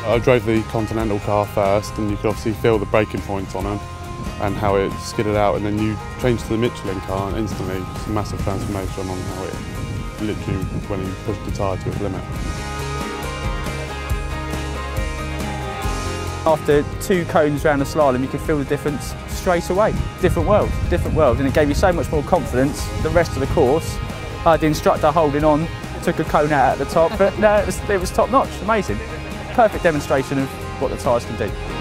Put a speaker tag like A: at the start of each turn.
A: I drove the Continental car first, and you could obviously feel the braking points on them and how it skidded out, and then you changed to the Michelin car and instantly it's a massive transformation on how it literally when you pushed the tyre to its limit.
B: After 2 cones around the slalom, you could feel the difference straight away. Different world, and it gave you so much more confidence. The rest of the course, I had the instructor holding on, took a cone out at the top, but no, it was top notch, amazing. Perfect demonstration of what the tyres can do.